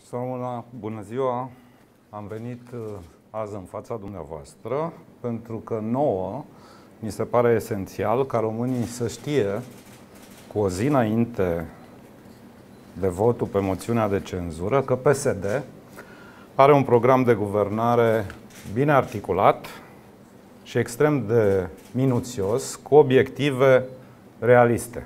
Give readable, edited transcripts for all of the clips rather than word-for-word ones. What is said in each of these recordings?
Româna, bună ziua! Am venit azi în fața dumneavoastră pentru că nouă mi se pare esențial ca românii să știe cu o zi înainte de votul pe moțiunea de cenzură că PSD are un program de guvernare bine articulat și extrem de minuțios, cu obiective realiste.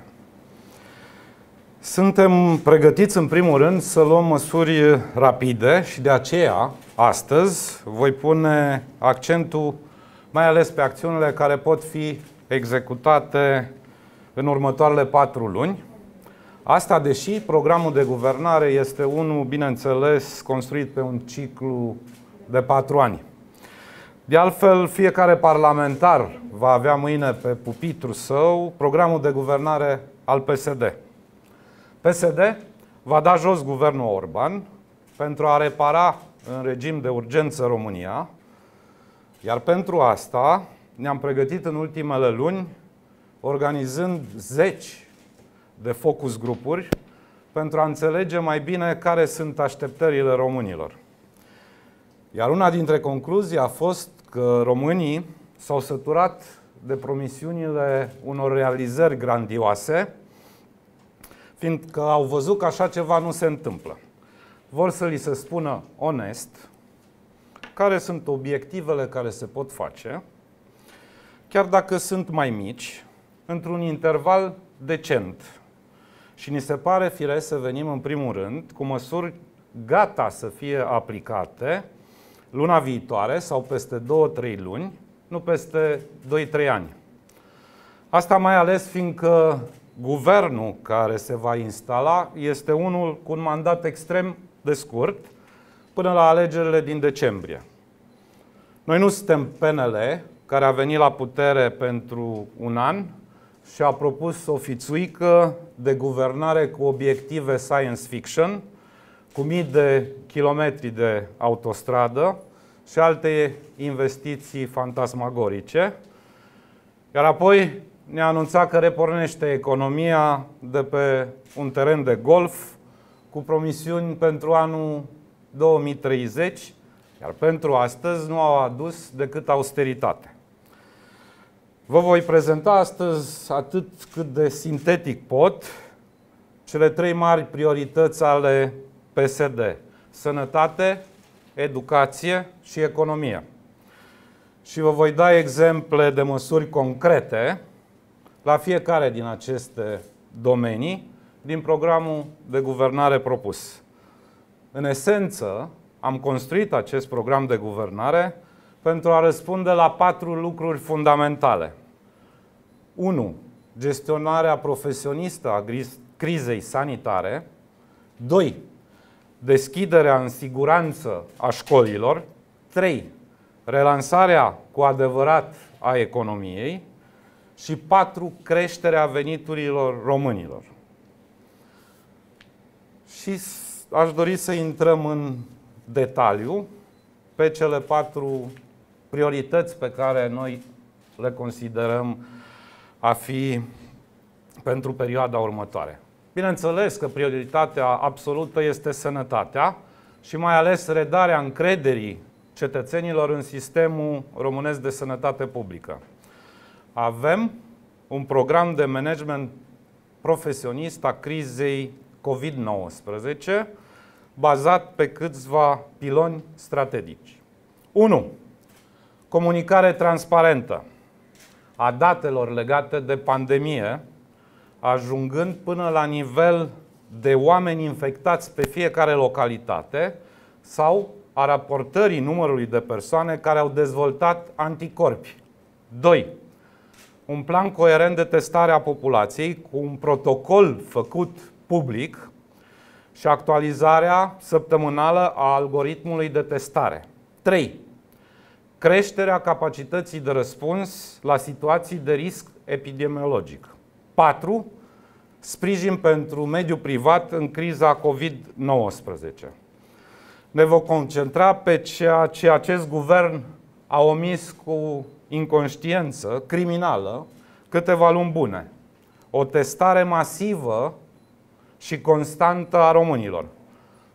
Suntem pregătiți, în primul rând, să luăm măsuri rapide și de aceea, astăzi, voi pune accentul mai ales pe acțiunile care pot fi executate în următoarele 4 luni. Asta deși programul de guvernare este unul, bineînțeles, construit pe un ciclu de 4 ani. De altfel, fiecare parlamentar va avea mâine pe pupitrul său programul de guvernare al PSD. PSD va da jos guvernul Orban pentru a repara în regim de urgență România, iar pentru asta ne-am pregătit în ultimele luni organizând 10 de focus grupuri pentru a înțelege mai bine care sunt așteptările românilor. Iar una dintre concluzii a fost că românii s-au săturat de promisiunile unor realizări grandioase, fiindcă au văzut că așa ceva nu se întâmplă. Vor să li se spună onest care sunt obiectivele care se pot face, chiar dacă sunt mai mici, într-un interval decent. Și ni se pare firesc să venim în primul rând cu măsuri gata să fie aplicate luna viitoare sau peste 2-3 luni, nu peste 2-3 ani. Asta mai ales fiindcă guvernul care se va instala este unul cu un mandat extrem de scurt, până la alegerile din decembrie. Noi nu suntem PNL, care a venit la putere pentru un an și a propus o fițuică de guvernare cu obiective science fiction, cu mii de kilometri de autostradă și alte investiții fantasmagorice, iar apoi ne-a anunțat că repornește economia de pe un teren de golf cu promisiuni pentru anul 2030, iar pentru astăzi nu au adus decât austeritate. Vă voi prezenta astăzi, atât cât de sintetic pot, cele 3 mari priorități ale PSD: sănătate, educație și economie. Și vă voi da exemple de măsuri concrete la fiecare din aceste domenii din programul de guvernare propus. În esență, am construit acest program de guvernare pentru a răspunde la 4 lucruri fundamentale. 1. Gestionarea profesionistă a crizei sanitare. 2. Deschiderea în siguranță a școlilor. 3. Relansarea cu adevărat a economiei. Și 4. Creșterea veniturilor românilor. Și aș dori să intrăm în detaliu pe cele 4 priorități pe care noi le considerăm a fi pentru perioada următoare. Bineînțeles că prioritatea absolută este sănătatea și mai ales redarea încrederii cetățenilor în sistemul românesc de sănătate publică. Avem un program de management profesionist a crizei COVID-19 bazat pe câțiva piloni strategici. 1. Comunicare transparentă a datelor legate de pandemie, ajungând până la nivel de oameni infectați pe fiecare localitate sau a raportării numărului de persoane care au dezvoltat anticorpi. 2. Un plan coerent de testare a populației cu un protocol făcut public și actualizarea săptămânală a algoritmului de testare. 3. Creșterea capacității de răspuns la situații de risc epidemiologic. 4. Sprijin pentru mediul privat în criza COVID-19. Ne vom concentra pe ceea ce acest guvern a omis cu inconștiență criminală câteva luni bune. O testare masivă și constantă a românilor,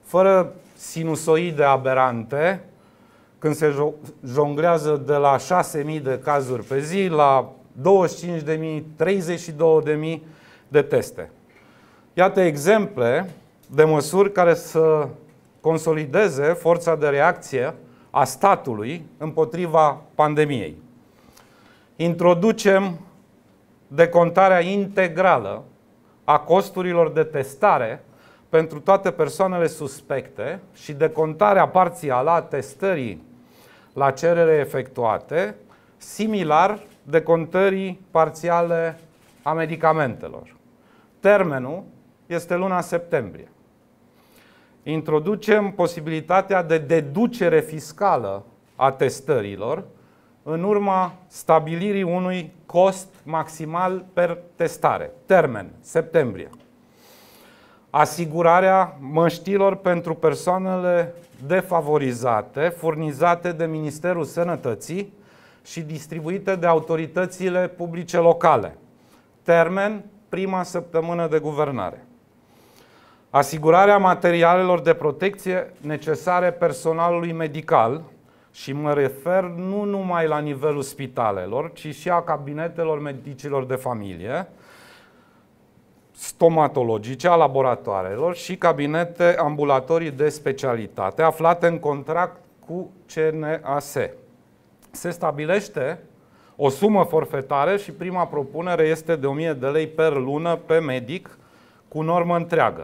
fără sinusoide aberante, când se jonglează de la 6.000 de cazuri pe zi la 25.000, 32.000 de teste. Iată exemple de măsuri care să consolideze forța de reacție a statului împotriva pandemiei. Introducem decontarea integrală a costurilor de testare pentru toate persoanele suspecte și decontarea parțială a testării la cerere efectuate, similar decontării parțiale a medicamentelor. Termenul este luna septembrie. Introducem posibilitatea de deducere fiscală a testărilor în urma stabilirii unui cost maximal per testare. Termen, septembrie. Asigurarea măștilor pentru persoanele defavorizate, furnizate de Ministerul Sănătății și distribuite de autoritățile publice locale. Termen, prima săptămână de guvernare. Asigurarea materialelor de protecție necesare personalului medical, și mă refer nu numai la nivelul spitalelor, ci și a cabinetelor medicilor de familie, stomatologice, a laboratoarelor și cabinete ambulatorii de specialitate aflate în contract cu CNAS. Se stabilește o sumă forfetară și prima propunere este de 1.000 de lei per lună pe medic cu normă întreagă.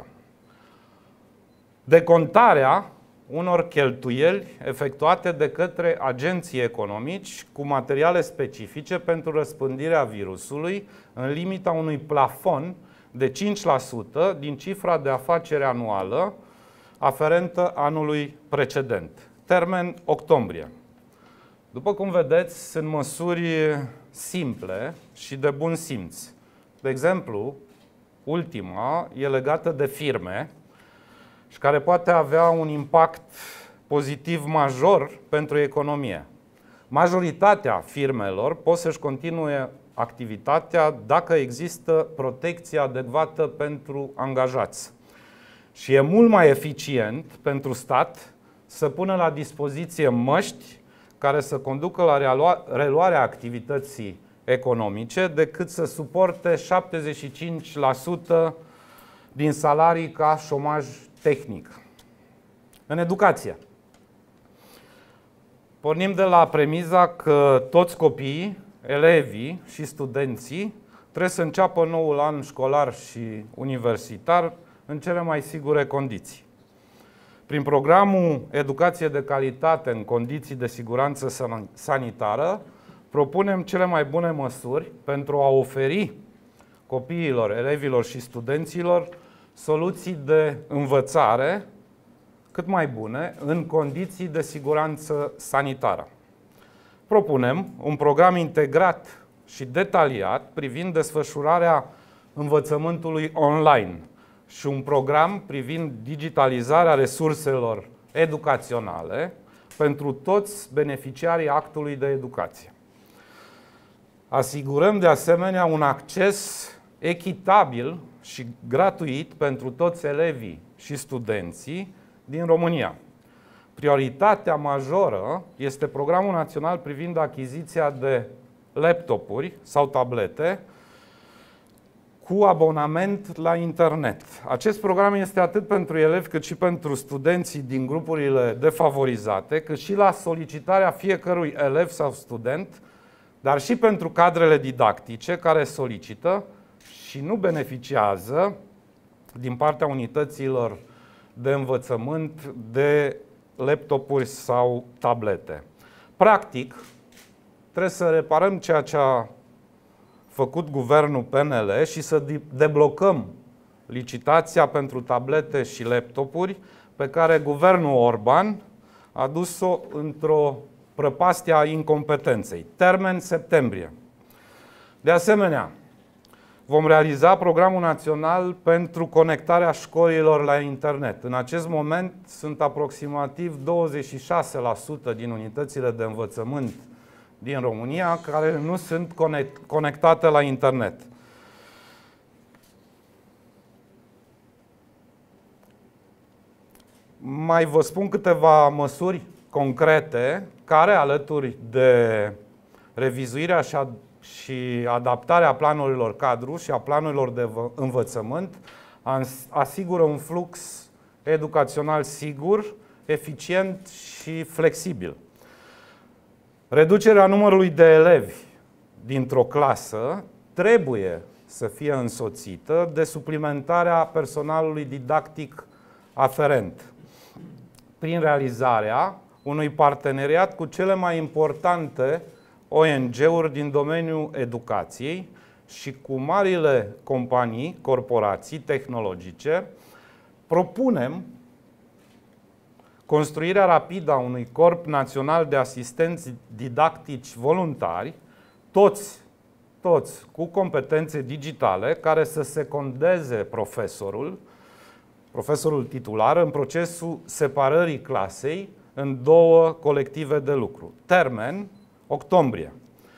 Decontarea unor cheltuieli efectuate de către agenții economici cu materiale specifice pentru răspândirea virusului în limita unui plafon de 5% din cifra de afaceri anuală aferentă anului precedent. Termen octombrie. După cum vedeți, sunt măsuri simple și de bun simț. De exemplu, ultima e legată de firme și care poate avea un impact pozitiv major pentru economie. Majoritatea firmelor pot să-și continue activitatea dacă există protecție adecvată pentru angajați. Și e mult mai eficient pentru stat să pună la dispoziție măști care să conducă la reluarea activității economice decât să suporte 75% din salarii ca șomaj tehnic. În educație. Pornim de la premiza că toți copiii, elevii și studenții trebuie să înceapă noul an școlar și universitar în cele mai sigure condiții. Prin programul Educație de calitate în condiții de siguranță sanitară, propunem cele mai bune măsuri pentru a oferi copiilor, elevilor și studenților soluții de învățare cât mai bune în condiții de siguranță sanitară. Propunem un program integrat și detaliat privind desfășurarea învățământului online și un program privind digitalizarea resurselor educaționale pentru toți beneficiarii actului de educație. Asigurăm de asemenea un acces echitabil și gratuit pentru toți elevii și studenții din România. Prioritatea majoră este Programul Național privind achiziția de laptopuri sau tablete cu abonament la internet. Acest program este atât pentru elevi cât și pentru studenții din grupurile defavorizate, cât și la solicitarea fiecărui elev sau student, dar și pentru cadrele didactice care solicită și nu beneficiază din partea unităților de învățământ de laptopuri sau tablete. Practic, trebuie să reparăm ceea ce a făcut guvernul PNL și să deblocăm licitația pentru tablete și laptopuri pe care guvernul Orban a dus-o într-o prăpastie a incompetenței. Termen septembrie. De asemenea, vom realiza Programul Național pentru conectarea școlilor la internet. În acest moment sunt aproximativ 26% din unitățile de învățământ din România care nu sunt conectate la internet. mai vă spun câteva măsuri concrete care, alături de revizuirea și adaptarea planurilor cadru și a planurilor de învățământ, asigură un flux educațional sigur, eficient și flexibil. Reducerea numărului de elevi dintr-o clasă trebuie să fie însoțită de suplimentarea personalului didactic aferent, prin realizarea unui parteneriat cu cele mai importante ONG-uri din domeniul educației și cu marile companii, corporații tehnologice. Propunem construirea rapidă a unui corp național de asistenți didactici voluntari, toți cu competențe digitale, care să secondeze profesorul titular în procesul separării clasei în două colective de lucru. Termen, octombrie.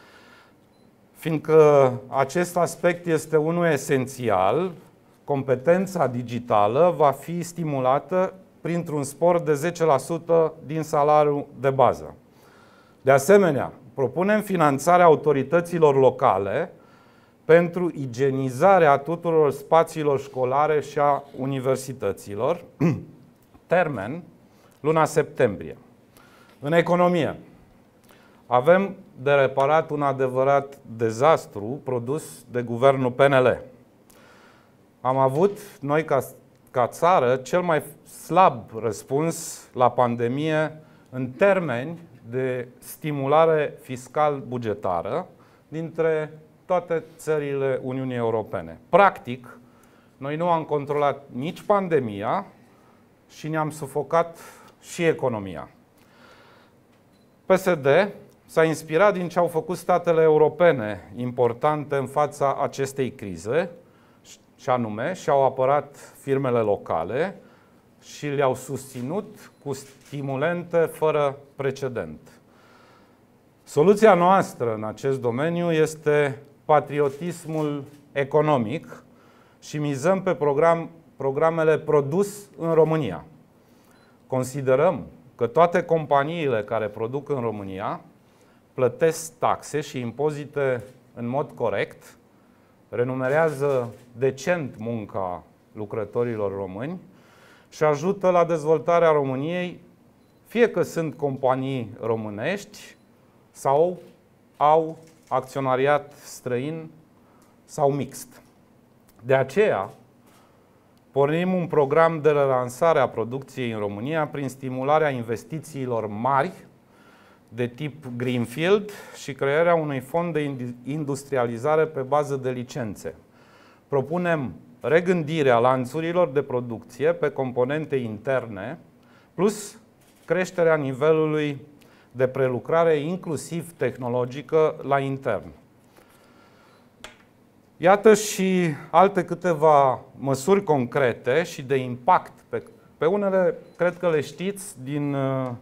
Fiindcă acest aspect este unul esențial, competența digitală va fi stimulată printr-un spor de 10% din salariul de bază. De asemenea, propunem finanțarea autorităților locale pentru igienizarea tuturor spațiilor școlare și a universităților. Termen, luna septembrie. În economie, avem de reparat un adevărat dezastru produs de guvernul PNL. Am avut, noi ca țară, cel mai slab răspuns la pandemie în termeni de stimulare fiscal-bugetară dintre toate țările Uniunii Europene. Practic, noi nu am controlat nici pandemia și ne-am sufocat și economia. PSD s-a inspirat din ce au făcut statele europene importante în fața acestei crize, și anume și-au apărat firmele locale și le-au susținut cu stimulente fără precedent. Soluția noastră în acest domeniu este patriotismul economic și mizăm pe programele produs în România. Considerăm că toate companiile care produc în România plătesc taxe și impozite în mod corect, remunerează decent munca lucrătorilor români și ajută la dezvoltarea României, fie că sunt companii românești sau au acționariat străin sau mixt. De aceea, pornim un program de relansare a producției în România prin stimularea investițiilor mari de tip Greenfield și crearea unui fond de industrializare pe bază de licențe. Propunem regândirea lanțurilor de producție pe componente interne, plus creșterea nivelului de prelucrare, inclusiv tehnologică, la intern. Iată și alte câteva măsuri concrete și de impact. Pe unele, cred că le știți, din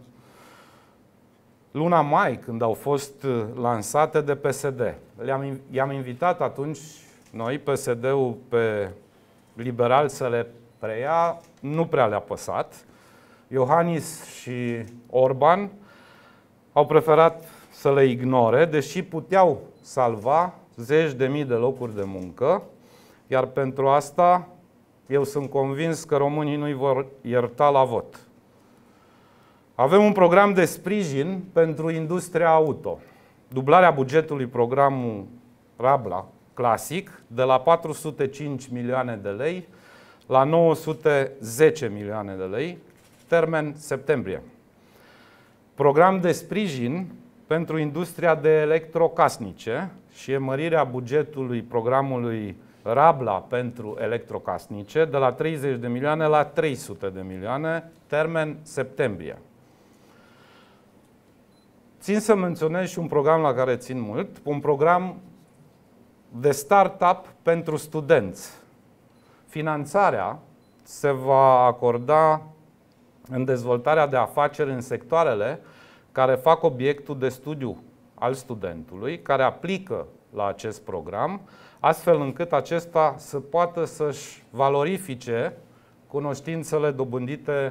luna mai, când au fost lansate de PSD. I-am invitat atunci, noi, PSD-ul, pe liberali să le preia, nu prea le-a păsat. Iohannis și Orban au preferat să le ignore, deși puteau salva zeci de mii de locuri de muncă, iar pentru asta eu sunt convins că românii nu-i vor ierta la vot. Avem un program de sprijin pentru industria auto. Dublarea bugetului programul Rabla clasic de la 405 milioane de lei la 910 milioane de lei, termen septembrie. Program de sprijin pentru industria de electrocasnice și mărirea bugetului programului Rabla pentru electrocasnice de la 30 de milioane la 300 de milioane, termen septembrie. Țin să menționez și un program la care țin mult, un program de start-up pentru studenți. Finanțarea se va acorda în dezvoltarea de afaceri în sectoarele care fac obiectul de studiu al studentului, care aplică la acest program, astfel încât acesta să poată să-și valorifice cunoștințele dobândite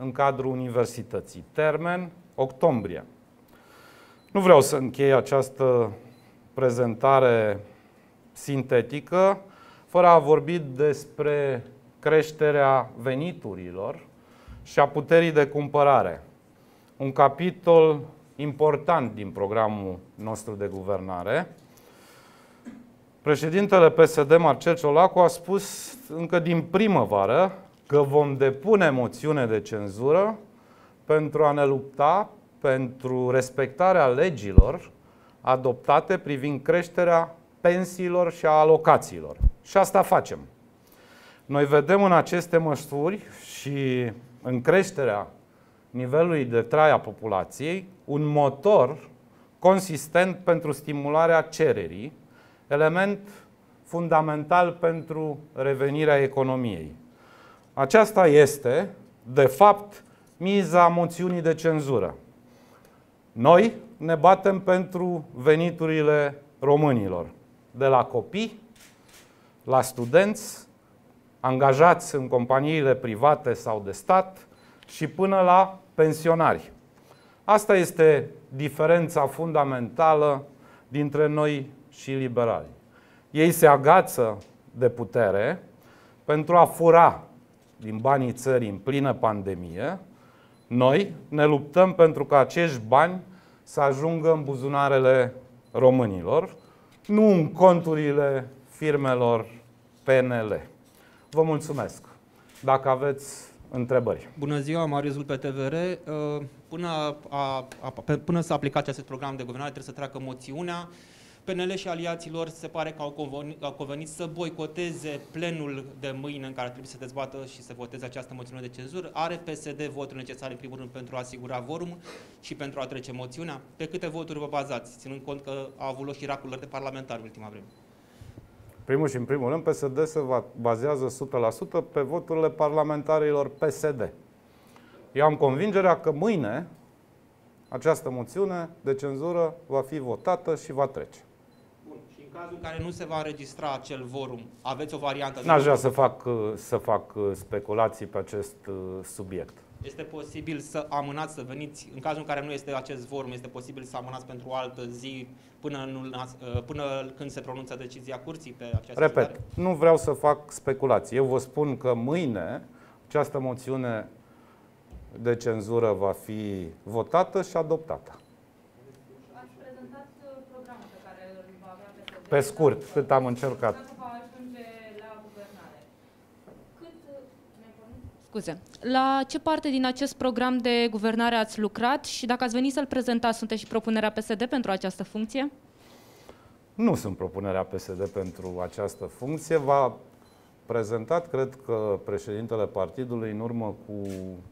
în cadrul universității. Termen octombrie. Nu vreau să închei această prezentare sintetică fără a vorbi despre creșterea veniturilor și a puterii de cumpărare. Un capitol important din programul nostru de guvernare. Președintele PSD, Marcel Ciolacu, a spus încă din primăvară că vom depune moțiune de cenzură pentru a ne lupta pentru respectarea legilor adoptate privind creșterea pensiilor și a alocațiilor. Și asta facem. Noi vedem în aceste măsuri și în creșterea nivelului de trai a populației un motor consistent pentru stimularea cererii, element fundamental pentru revenirea economiei. Aceasta este, de fapt, miza moțiunii de cenzură. Noi ne batem pentru veniturile românilor, de la copii, la studenți, angajați în companiile private sau de stat și până la pensionari. Asta este diferența fundamentală dintre noi și liberali. Ei se agață de putere pentru a fura din banii țării în plină pandemie. Noi ne luptăm pentru ca acești bani să ajungă în buzunarele românilor, nu în conturile firmelor PNL. Vă mulțumesc. Dacă aveți întrebări. Bună ziua, Marius Zul pe TVR. Până să aplicați acest program de guvernare trebuie să treacă moțiunea. PNL și aliaților se pare că au convenit să boicoteze plenul de mâine în care trebuie să dezbată și să voteze această moțiune de cenzură. Are PSD votul necesar în primul rând pentru a asigura vorum și pentru a trece moțiunea? Pe câte voturi vă bazați, ținând cont că a avut loc și raculări de parlamentari în ultima vreme? Primul și în primul rând, PSD se bazează 100% pe voturile parlamentarilor PSD. Eu am convingerea că mâine această moțiune de cenzură va fi votată și va trece. Bun. Și în cazul în care nu se va înregistra acel vorum, aveți o variantă? N-aș vrea să fac speculații pe acest subiect. Este posibil să amânați, să veniți, în cazul în care nu este acest vorum, este posibil să amânați pentru o altă zi până când se pronunță decizia curții pe această Repet, stare? nu vreau să fac speculații. Eu vă spun că mâine această moțiune de cenzură va fi votată și adoptată. Ați prezentat programul pe care îl va avea PSD. Pe scurt, cât am încercat. Dacă va ajunge la guvernare. Scuze. La ce parte din acest program de guvernare ați lucrat și dacă ați venit să-l prezentați, sunteți și propunerea PSD pentru această funcție? Nu sunt propunerea PSD pentru această funcție. V-a prezentat, cred că președintele partidului, în urmă cu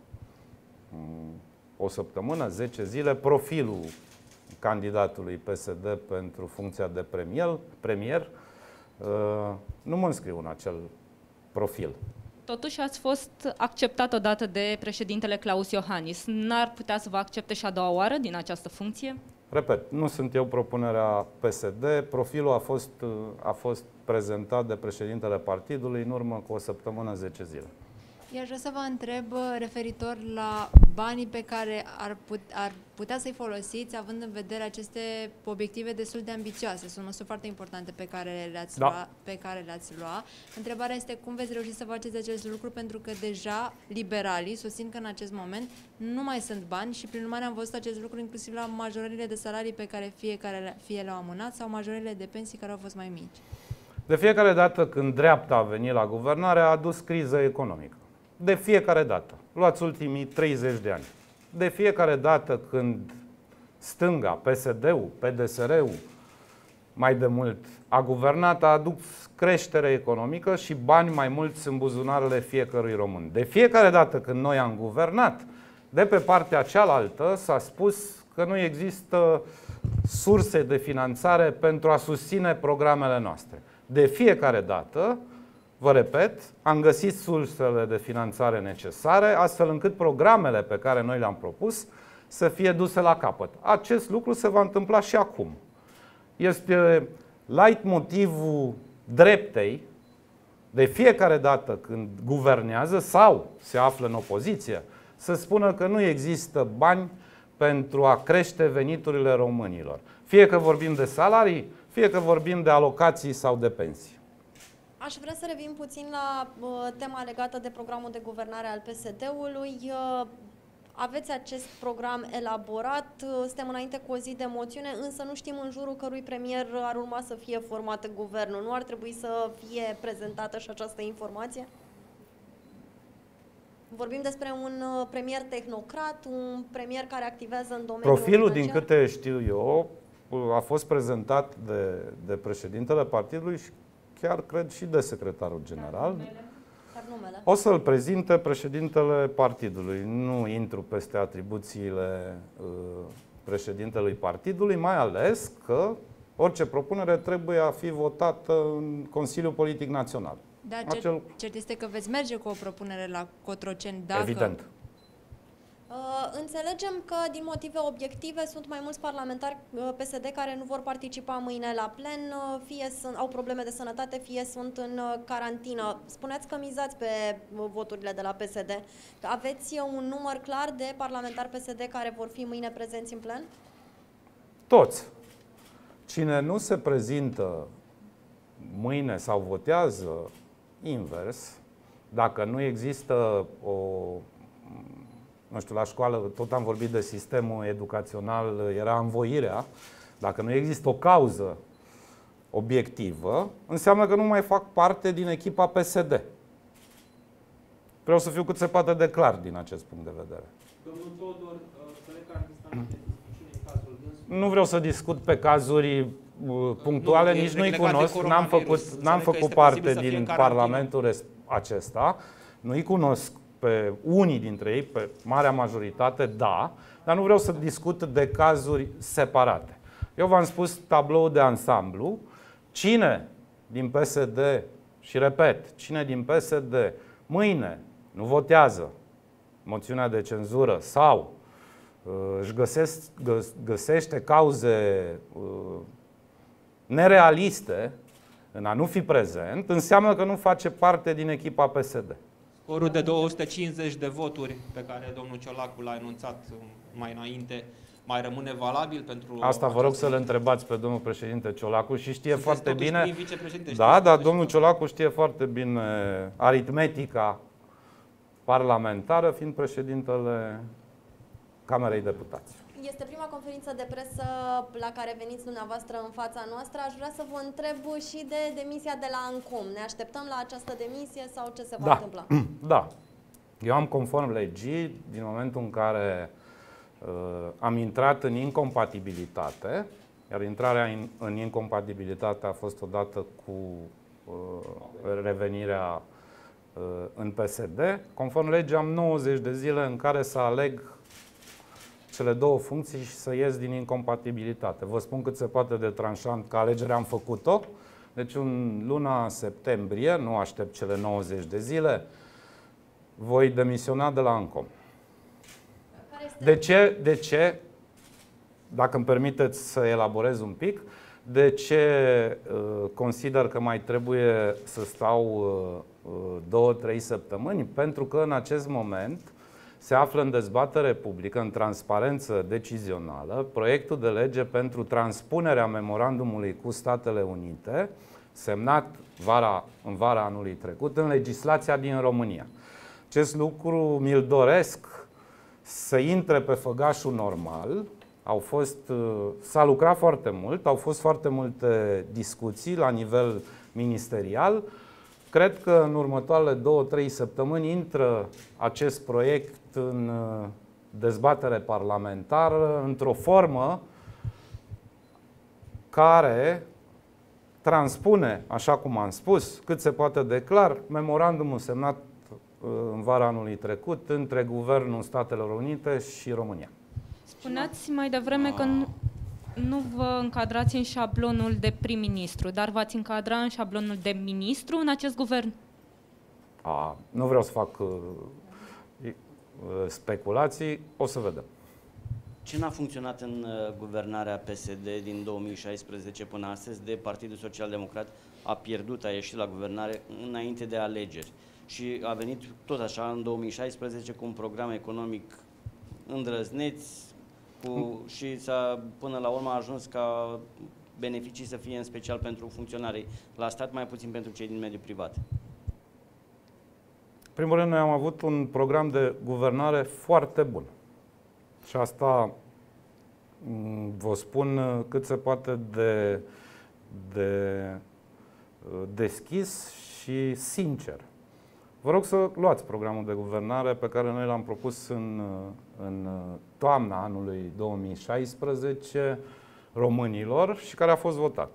o săptămână, 10 zile, profilul candidatului PSD pentru funcția de premier. Nu mă înscriu în acel profil. Totuși ați fost acceptat odată de președintele Klaus Iohannis. N-ar putea să vă accepte și a doua oară din această funcție? Repet, nu sunt eu propunerea PSD. Profilul a fost prezentat de președintele partidului în urmă cu o săptămână, 10 zile. Iar vreau să vă întreb referitor la banii pe care ar putea să-i folosiți, având în vedere aceste obiective destul de ambițioase. Sunt măsuri foarte importante pe care le-ați lua. Întrebarea este cum veți reuși să faceți acest lucru, pentru că deja liberalii susțin că în acest moment nu mai sunt bani și prin urmare am văzut acest lucru inclusiv la majorările de salarii pe care fie le-au amânat sau majorările de pensii care au fost mai mici. De fiecare dată când dreapta a venit la guvernare, a adus criză economică. De fiecare dată. Luați ultimii 30 de ani. De fiecare dată când stânga, PSD-ul, PDSR-ul, mai de mult, a guvernat, a adus creștere economică și bani mai mulți în buzunarele fiecărui român. De fiecare dată când noi am guvernat, de pe partea cealaltă s-a spus că nu există surse de finanțare pentru a susține programele noastre. De fiecare dată, vă repet, am găsit sursele de finanțare necesare, astfel încât programele pe care noi le-am propus să fie duse la capăt. Acest lucru se va întâmpla și acum. Este leitmotivul dreptei de fiecare dată când guvernează sau se află în opoziție, să spună că nu există bani pentru a crește veniturile românilor. Fie că vorbim de salarii, fie că vorbim de alocații sau de pensii. Aș vrea să revin puțin la tema legată de programul de guvernare al PSD-ului. Aveți acest program elaborat, suntem înainte cu o zi de moțiune, însă nu știm în jurul cărui premier ar urma să fie format guvernul. Nu ar trebui să fie prezentată și această informație? Vorbim despre un premier tehnocrat, un premier care activează în domeniul Profilul, financiar. din câte știu eu, a fost prezentat de președintele partidului și chiar cred și de secretarul general. Dar numele. O să-l prezinte președintele partidului. Nu intru peste atribuțiile președintelui partidului, mai ales că orice propunere trebuie a fi votată în Consiliul Politic Național. Dar cert este că veți merge cu o propunere la Cotroceni dacă... Evident. Înțelegem că din motive obiective sunt mai mulți parlamentari PSD care nu vor participa mâine la plen, fie au probleme de sănătate, fie sunt în carantină. Spuneați că mizați pe voturile de la PSD. Aveți un număr clar de parlamentari PSD care vor fi mâine prezenți în plen? Toți. Cine nu se prezintă mâine sau votează invers, dacă nu există o... Nu știu, la școală tot am vorbit de sistemul educațional, era învoirea. Dacă nu există o cauză obiectivă, înseamnă că nu mai fac parte din echipa PSD. Vreau să fiu cât se poate de clar din acest punct de vedere. Domnul Todor, coleg că ar fi cazul dânsului. Nu vreau să discut pe cazuri punctuale, nici nu-i cunosc, n-am făcut parte din Parlamentul acesta, nu-i cunosc pe unii dintre ei, pe marea majoritate, da, dar nu vreau să discut de cazuri separate. Eu v-am spus tablou de ansamblu. Cine din PSD, și repet, cine din PSD mâine nu votează moțiunea de cenzură sau își găsește cauze nerealiste în a nu fi prezent, înseamnă că nu face parte din echipa PSD. Scorul de 250 de voturi pe care domnul Ciolacu l-a enunțat mai înainte, mai rămâne valabil pentru... Asta vă rog să-l întrebați pe domnul președinte Ciolacu și știe foarte bine... Da, dar domnul Ciolacu știe foarte bine aritmetica parlamentară, fiind președintele Camerei Deputați. Este prima conferință de presă la care veniți dumneavoastră în fața noastră. Aș vrea să vă întreb și de demisia de la ANCOM. Ne așteptăm la această demisie sau ce se va întâmpla? Da. Eu am, conform legii, din momentul în care am intrat în incompatibilitate, iar intrarea în incompatibilitate a fost odată cu revenirea în PSD, conform legii am 90 de zile în care să aleg cele două funcții și să ies din incompatibilitate. Vă spun cât se poate de tranșant că alegerea am făcut-o, deci în luna septembrie, nu aștept cele 90 de zile, voi demisiona de la ANCOM. De ce? Dacă îmi permiteți să elaborez un pic, de ce consider că mai trebuie să stau 2-3 săptămâni? Pentru că în acest moment se află în dezbatere publică, în transparență decizională, proiectul de lege pentru transpunerea memorandumului cu Statele Unite, semnat în vara anului trecut, în legislația din România. Acest lucru mi-l doresc să intre pe făgașul normal. S-a lucrat foarte mult, au fost foarte multe discuții la nivel ministerial. Cred că în următoarele 2-3 săptămâni intră acest proiect în dezbatere parlamentară într-o formă care transpune, așa cum am spus, cât se poate de clar, memorandumul semnat în vara anului trecut între Guvernul Statelor Unite și România. Spuneați mai devreme că nu vă încadrați în șablonul de prim-ministru, dar v-ați încadra în șablonul de ministru în acest guvern? Nu vreau să fac speculații, o să vedem. Ce n-a funcționat în guvernarea PSD din 2016 până astăzi de Partidul Social Democrat a ieșit la guvernare înainte de alegeri? și a venit tot așa în 2016 cu un program economic îndrăzneț și până la urmă a ajuns ca beneficii să fie în special pentru funcționarii la stat, mai puțin pentru cei din mediul privat. În primul rând, noi am avut un program de guvernare foarte bun. Și asta vă spun cât se poate de deschis și sincer. Vă rog să luați programul de guvernare pe care noi l-am propus în toamna anului 2016 românilor și care a fost votat.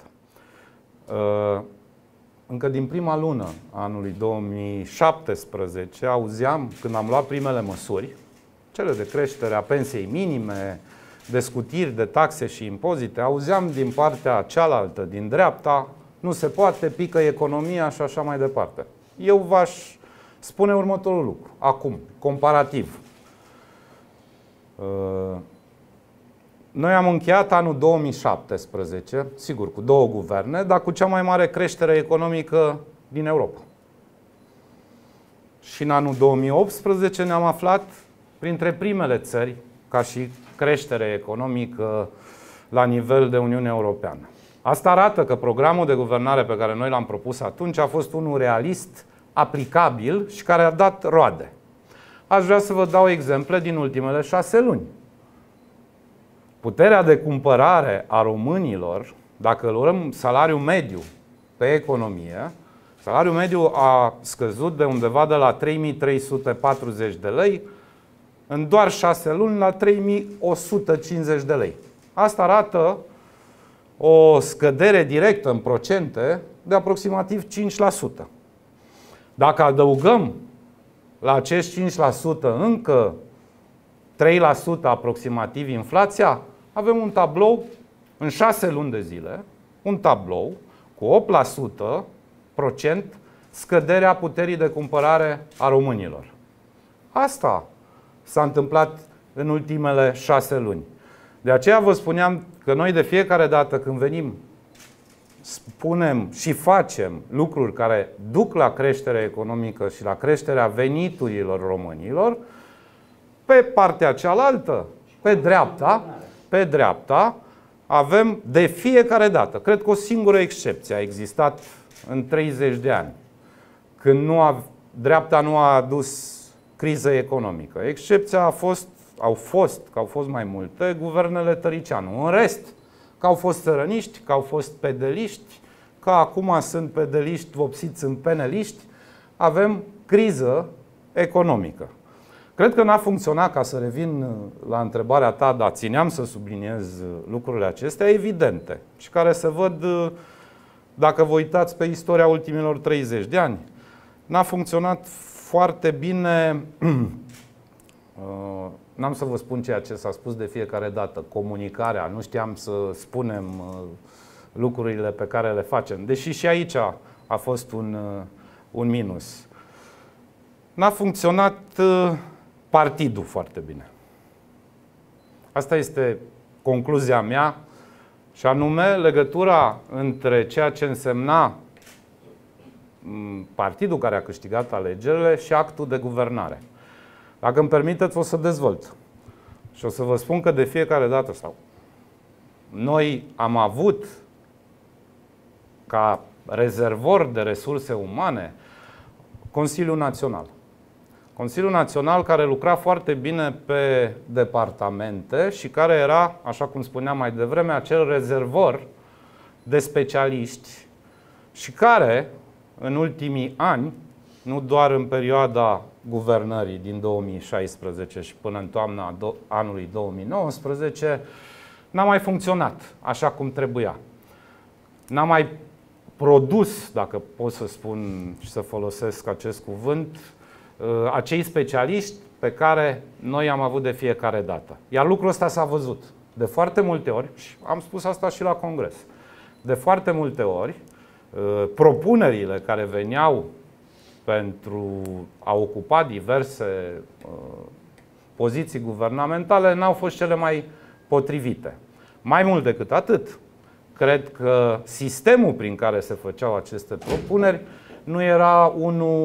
Încă din prima lună a anului 2017 auzeam, când am luat primele măsuri, cele de creștere a pensiei minime, de scutiri de taxe și impozite, auzeam din partea cealaltă, din dreapta, nu se poate, pică economia și așa mai departe. Eu v-aș spune următorul lucru, acum, comparativ. Noi am încheiat anul 2017, sigur, cu 2 guverne, dar cu cea mai mare creștere economică din Europa. Și în anul 2018 ne-am aflat printre primele țări ca și creștere economică la nivel de Uniune Europeană. Asta arată că programul de guvernare pe care noi l-am propus atunci a fost unul realist, aplicabil și care a dat roade. Aș vrea să vă dau exemple din ultimele 6 luni. Puterea de cumpărare a românilor, dacă luăm salariul mediu pe economie, salariul mediu a scăzut de undeva de la 3340 de lei în doar 6 luni la 3150 de lei. Asta arată o scădere directă în procente de aproximativ 5%. Dacă adăugăm la acești 5% încă 3% aproximativ inflația, avem un tablou în 6 luni de zile, un tablou cu 8% procent scăderea puterii de cumpărare a românilor. Asta s-a întâmplat în ultimele 6 luni. De aceea vă spuneam că noi de fiecare dată când venim, spunem și facem lucruri care duc la creșterea economică și la creșterea veniturilor românilor, pe partea cealaltă, pe dreapta, avem de fiecare dată, cred că o singură excepție a existat în 30 de ani, când dreapta nu a adus criză economică. Excepția au fost mai multe, guvernele Tăricianu. În rest, că au fost țărăniști, că au fost pedeliști, că acum sunt pedeliști vopsiți în peneliști, avem criză economică. Cred că n-a funcționat, ca să revin la întrebarea ta, dar țineam să subliniez lucrurile acestea evidente și care se văd, dacă vă uitați pe istoria ultimilor 30 de ani. N-a funcționat foarte bine, n-am să vă spun ceea ce s-a spus de fiecare dată, comunicarea, nu știam să spunem lucrurile pe care le facem, deși și aici a fost un minus. N-a funcționat partidul foarte bine. Asta este concluzia mea, și anume legătura între ceea ce însemna partidul care a câștigat alegerile și actul de guvernare. Dacă îmi permiteți, o să dezvolt. Și o să vă spun că de fiecare dată, noi am avut ca rezervor de resurse umane Consiliul Național. Consiliul Național care lucra foarte bine pe departamente și care era, așa cum spuneam mai devreme, acel rezervor de specialiști și care, în ultimii ani, nu doar în perioada guvernării din 2016 și până în toamna anului 2019, n-a mai funcționat așa cum trebuia. N-a mai produs, dacă pot să spun și să folosesc acest cuvânt, acei specialiști pe care noi am avut de fiecare dată. Iar lucrul ăsta s-a văzut de foarte multe ori, și am spus asta și la Congres, de foarte multe ori, propunerile care veneau pentru a ocupa diverse poziții guvernamentale n-au fost cele mai potrivite. Mai mult decât atât, cred că sistemul prin care se făceau aceste propuneri nu era unul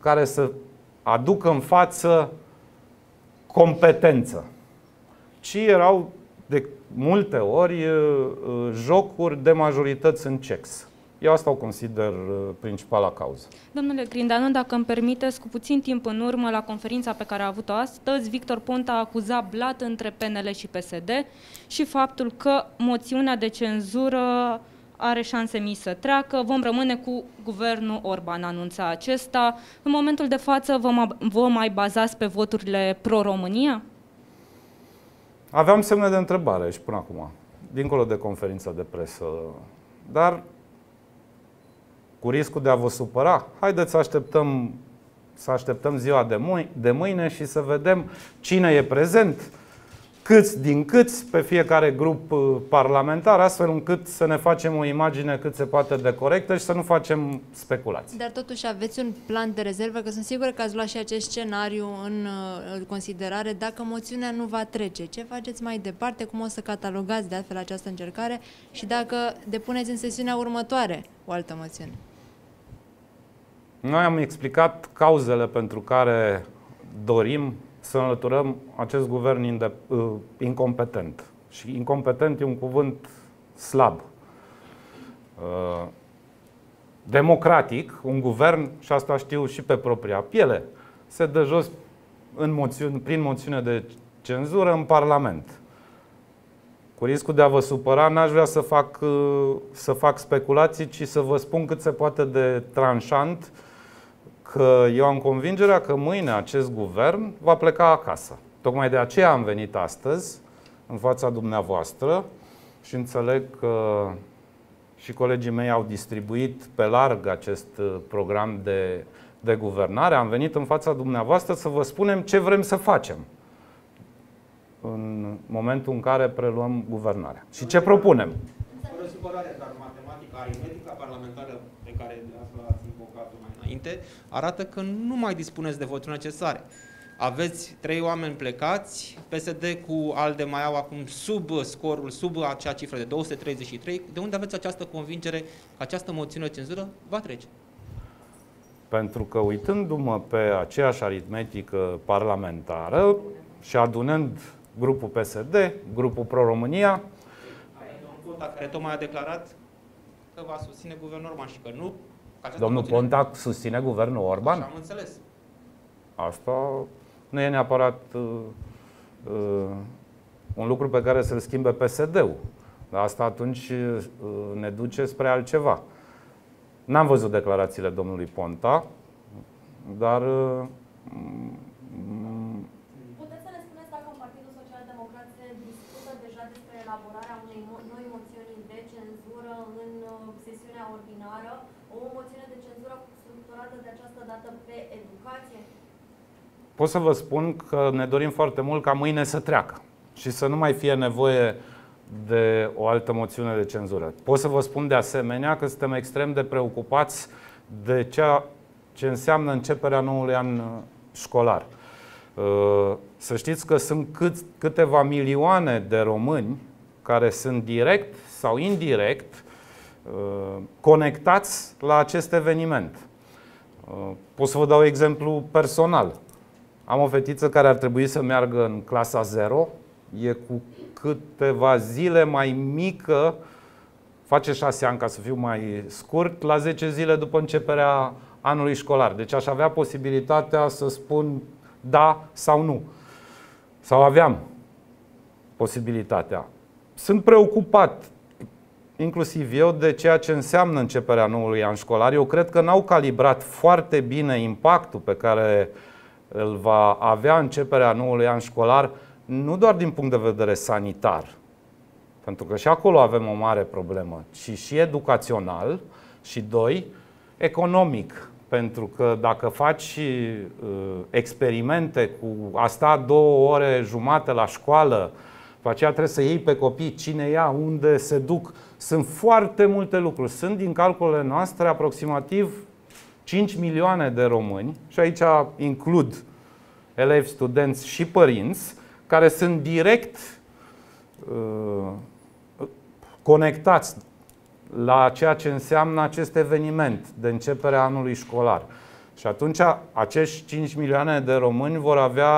care să aducă în față competență, ci erau de multe ori jocuri de majorități în cex. Eu asta o consider principala cauză. Domnule Grindanu, dacă îmi permiteți, cu puțin timp în urmă, la conferința pe care a avut-o astăzi, Victor Ponta a acuzat blat între PNL și PSD și faptul că moțiunea de cenzură are șanse mici să treacă. Vom rămâne cu guvernul Orban, anunța acesta. În momentul de față vă mai bazați pe voturile pro-România? Aveam semne de întrebare și până acum, dincolo de conferința de presă, dar cu riscul de a vă supăra, haideți să așteptăm ziua de mâine și să vedem cine e prezent, câți din câți pe fiecare grup parlamentar, astfel încât să ne facem o imagine cât se poate de corectă și să nu facem speculații. Dar totuși aveți un plan de rezervă, că sunt sigură că ați luat și acest scenariu în considerare dacă moțiunea nu va trece. Ce faceți mai departe? Cum o să catalogați de altfel această încercare și dacă depuneți în sesiunea următoare o altă moțiune? Noi am explicat cauzele pentru care dorim să înlăturăm acest guvern incompetent. Și incompetent e un cuvânt slab. Democratic, un guvern, și asta știu și pe propria piele, se dă jos prin moțiune de cenzură în Parlament. Cu riscul de a vă supăra, n-aș vrea să fac speculații, ci să vă spun cât se poate de tranșant că eu am convingerea că mâine acest guvern va pleca acasă. Tocmai de aceea am venit astăzi în fața dumneavoastră și înțeleg că și colegii mei au distribuit pe larg acest program de guvernare. Am venit în fața dumneavoastră să vă spunem ce vrem să facem în momentul în care preluăm guvernarea și ce propunem. Fără supărare, dar matematica aritmetică parlamentară pe care ați invocat-o mai înainte arată că nu mai dispuneți de voturi necesare. Aveți 3 oameni plecați, PSD cu ALDE mai au acum sub scorul, sub acea cifră de 233. De unde aveți această convingere că această moțiune de cenzură va trece? Pentru că uitându-mă pe aceeași aritmetică parlamentară și adunând grupul PSD, grupul Pro-România, care tocmai a declarat că va susține guvernul Orban și că nu... Domnul Ponta susține guvernul Orban? Așa am înțeles. Asta nu e neapărat un lucru pe care să-l schimbe PSD-ul. Dar asta atunci ne duce spre altceva. N-am văzut declarațiile domnului Ponta, dar... Puteți să ne spuneți dacă în Partidul Social-Democrat se discută deja despre elaborarea unei noi moțiuni de cenzură în sesiunea ordinară, o moțiune de cenzură structurată de această dată pe educație? Pot să vă spun că ne dorim foarte mult ca mâine să treacă și să nu mai fie nevoie de o altă moțiune de cenzură. Pot să vă spun de asemenea că suntem extrem de preocupați de ceea ce înseamnă începerea noului an școlar. Să știți că sunt câteva milioane de români care sunt direct sau indirect conectați la acest eveniment. Pot să vă dau exemplu personal. Am o fetiță care ar trebui să meargă în clasa 0, e cu câteva zile mai mică, face 6 ani ca să fiu mai scurt, la 10 zile după începerea anului școlar. Deci aș avea posibilitatea să spun da sau nu. Sau aveam posibilitatea. Sunt preocupat, inclusiv eu, de ceea ce înseamnă începerea noului an școlar. Eu cred că n-au calibrat foarte bine impactul pe care îl va avea începerea noului an școlar, nu doar din punct de vedere sanitar, pentru că și acolo avem o mare problemă, ci și educațional și, 2, economic. Pentru că dacă faci experimente cu a sta 2 ore jumate la școală, după aceea trebuie să iei pe copii cine ia, unde se duc, sunt foarte multe lucruri. Sunt din calculele noastre aproximativ 5 milioane de români, și aici includ elevi, studenți și părinți, care sunt direct conectați la ceea ce înseamnă acest eveniment de începere a anului școlar. Și atunci acești 5 milioane de români vor avea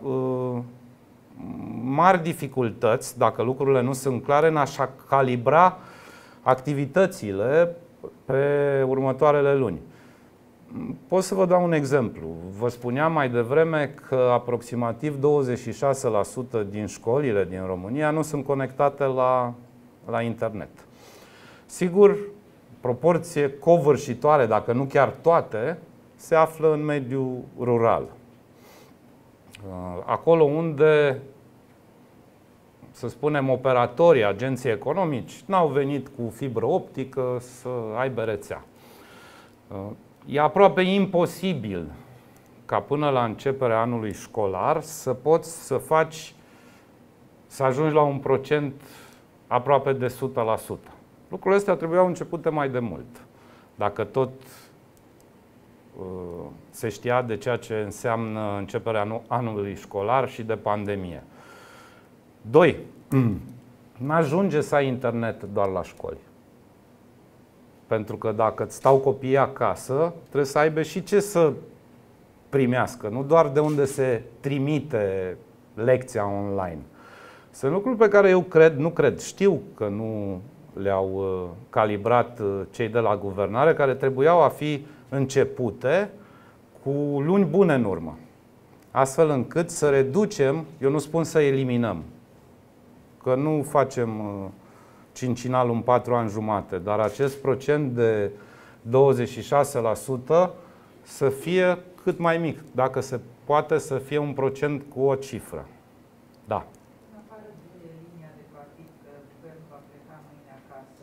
mari dificultăți, dacă lucrurile nu sunt clare, în a calibra activitățile pe următoarele luni. Pot să vă dau un exemplu. Vă spuneam mai devreme că aproximativ 26% din școlile din România nu sunt conectate la internet. Sigur, proporție covârșitoare, dacă nu chiar toate, se află în mediul rural. Acolo unde, să spunem, operatorii, agenții economici n-au venit cu fibră optică să aibă rețea. E aproape imposibil ca până la începerea anului școlar să poți să ajungi la un procent aproape de 100%. Lucrurile astea trebuiau începute mai de mult. Dacă tot se știa de ceea ce înseamnă începerea anului școlar și de pandemie. 2. N-ajunge să ai internet doar la școli. Pentru că dacă îți stau copiii acasă, trebuie să aibă și ce să primească, nu doar de unde se trimite lecția online. Sunt lucruri pe care eu știu că nu le-au calibrat cei de la guvernare, care trebuiau a fi începute cu luni bune în urmă. Astfel încât să reducem, eu nu spun să eliminăm, că nu facem cincinalul în 4 ani jumate, dar acest procent de 26% să fie cât mai mic, dacă se poate să fie un procent cu o cifră. Da. În afară de linia de partid că guvernul va pleca mâine acasă,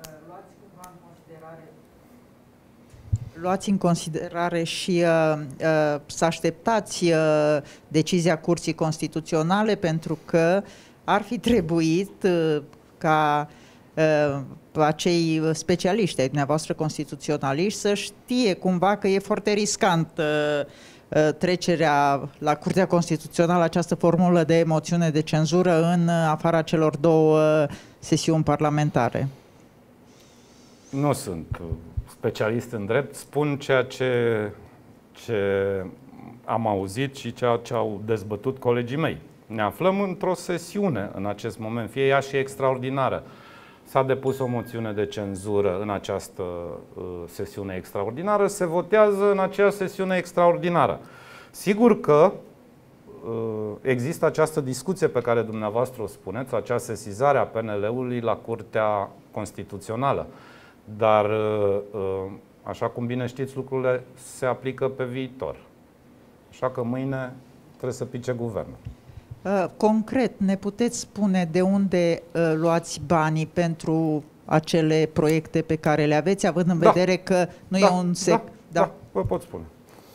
luați în considerare și să așteptați decizia Curții Constituționale, pentru că ar fi trebuit ca acei specialiști ai dumneavoastră constituționaliști să știe cumva că e foarte riscant trecerea la Curtea Constituțională, această formulă de moțiune de cenzură în afara celor 2 sesiuni parlamentare. Nu sunt specialist în drept, spun ceea ce am auzit și ceea ce au dezbătut colegii mei. Ne aflăm într-o sesiune în acest moment, fie ea și extraordinară. S-a depus o moțiune de cenzură în această sesiune extraordinară, se votează în acea sesiune extraordinară. Sigur că există această discuție pe care dumneavoastră o spuneți, acea sesizare a PNL-ului la Curtea Constituțională. Dar, așa cum bine știți, lucrurile se aplică pe viitor. Așa că mâine trebuie să pice guvernul. Concret, ne puteți spune de unde luați banii pentru acele proiecte pe care le aveți, având în vedere că nu e un Da, vă pot spune.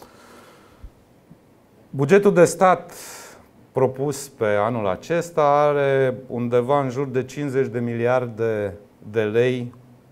Bugetul de stat propus pe anul acesta are undeva în jur de 50 de miliarde de lei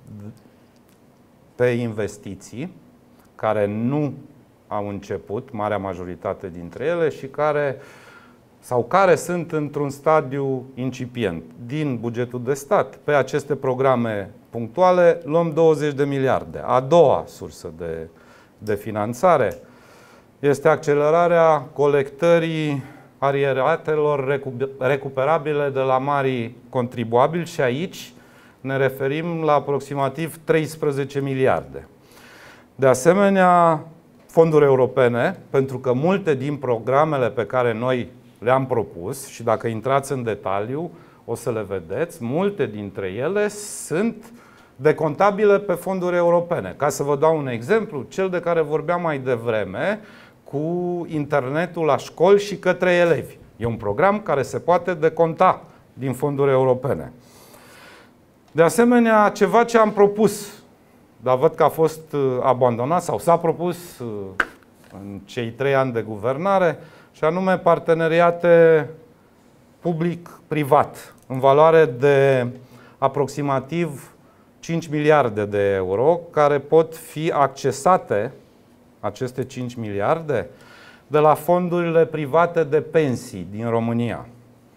pe investiții, care nu au început, marea majoritate dintre ele, și care sunt într-un stadiu incipient. Din bugetul de stat, pe aceste programe punctuale, luăm 20 de miliarde. A doua sursă de finanțare este accelerarea colectării arieratelor recuperabile de la marii contribuabili și aici ne referim la aproximativ 13 miliarde. De asemenea, fonduri europene, pentru că multe din programele pe care noi le-am propus, și dacă intrați în detaliu o să le vedeți, multe dintre ele sunt decontabile pe fonduri europene. Ca să vă dau un exemplu, cel de care vorbeam mai devreme, cu internetul la școli și către elevi. E un program care se poate deconta din fonduri europene. De asemenea, ceva ce am propus, dar văd că a fost abandonat sau s-a propus în cei 3 ani de guvernare, și anume parteneriate public-privat, în valoare de aproximativ 5 miliarde de euro, care pot fi accesate, aceste 5 miliarde, de la fondurile private de pensii din România,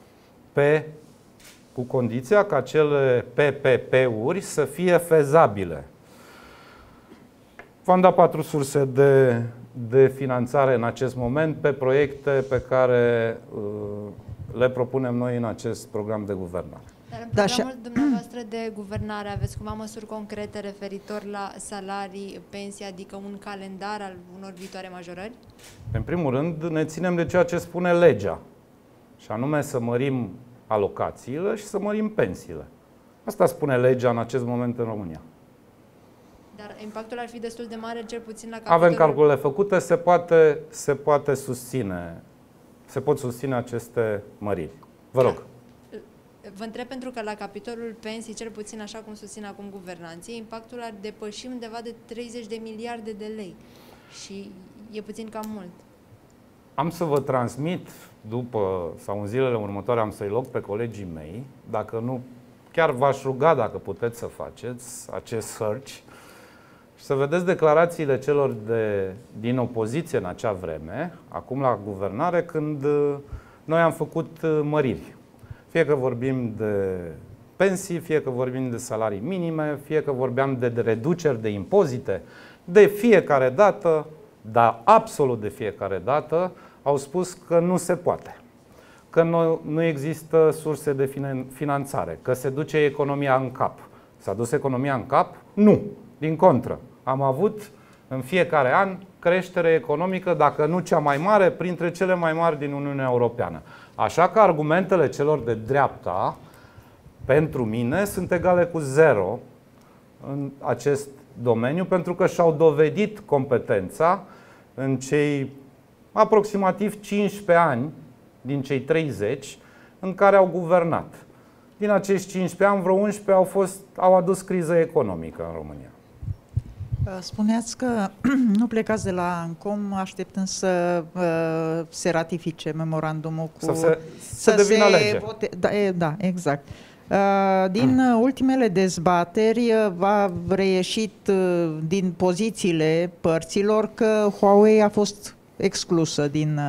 cu condiția ca acele PPP-uri să fie fezabile. V-am dat 4 surse de finanțare în acest moment pe proiecte pe care le propunem noi în acest program de guvernare. Dar în programul dumneavoastră de guvernare aveți cumva măsuri concrete referitor la salarii, pensii, adică un calendar al unor viitoare majorări? În primul rând, ne ținem de ceea ce spune legea, și anume să mărim alocațiile și să mărim pensiile. Asta spune legea în acest moment în România. Dar impactul ar fi destul de mare, cel puțin la capitolul... Avem calculele făcute, se pot susține aceste măriri. Vă rog. Vă întreb pentru că la capitolul pensii, cel puțin așa cum susțin acum guvernanții, impactul ar depăși undeva de 30 de miliarde de lei. Și e puțin cam mult. Am să vă transmit după sau în zilele următoare, am să-i loc pe colegii mei, dacă nu, chiar v-aș ruga dacă puteți să faceți acest search și să vedeți declarațiile celor din opoziție în acea vreme, acum la guvernare, când noi am făcut măriri. Fie că vorbim de pensii, fie că vorbim de salarii minime, fie că vorbeam de reduceri de impozite, de fiecare dată, dar absolut de fiecare dată, au spus că nu se poate, că nu există surse de finanțare, că se duce economia în cap. S-a dus economia în cap? Nu, din contră. Am avut în fiecare an creștere economică, dacă nu cea mai mare, printre cele mai mari din Uniunea Europeană. Așa că argumentele celor de dreapta, pentru mine, sunt egale cu zero în acest domeniu, pentru că și-au dovedit competența în cei aproximativ 15 ani din cei 30 în care au guvernat. Din acești 15 ani, vreo 11 au adus criză economică în România. Spuneați că nu plecați de la ANCOM așteptând să se ratifice memorandumul cu... Să devină lege. Da, exact. Din ultimele dezbateri a reieșit din pozițiile părților că Huawei a fost exclusă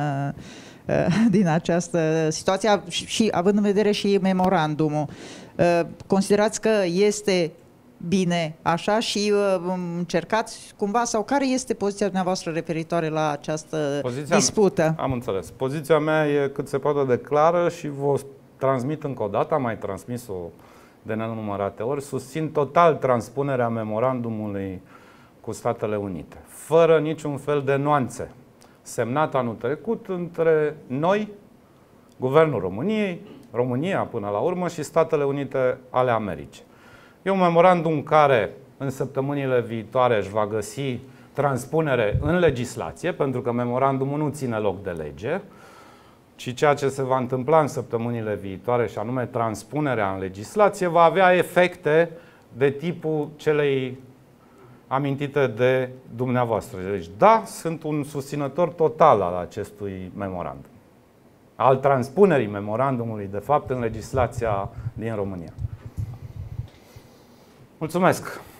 din această situație și având în vedere și memorandumul. Considerați că este bine așa și încercați cumva, sau care este poziția dumneavoastră referitoare la această dispută? Am înțeles. Poziția mea e cât se poate de clară și vă transmit încă o dată, am mai transmis-o de nenumărate ori, susțin total transpunerea memorandumului cu Statele Unite, fără niciun fel de nuanțe, semnat anul trecut între noi, Guvernul României, România până la urmă și Statele Unite ale Americii. E un memorandum care în săptămânile viitoare își va găsi transpunere în legislație, pentru că memorandumul nu ține loc de lege, ci ceea ce se va întâmpla în săptămânile viitoare, și anume transpunerea în legislație, va avea efecte de tipul celei amintite de dumneavoastră. Deci, da, sunt un susținător total al acestui memorandum, al transpunerii memorandumului, de fapt, în legislația din România. Mulțumesc!